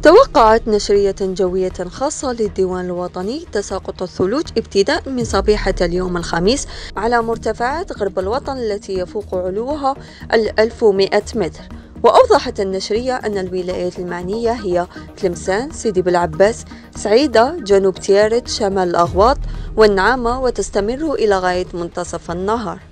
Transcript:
توقعت نشرية جوية خاصة للديوان الوطني تساقط الثلوج ابتداء من صبيحة اليوم الخميس على مرتفعات غرب الوطن التي يفوق علوها 1100 متر. وأوضحت النشرية أن الولايات المعنية هي تلمسان، سيدي بالعباس، سعيدة، جنوب تيارت، شمال الأغواط والنعامة، وتستمر إلى غاية منتصف النهار.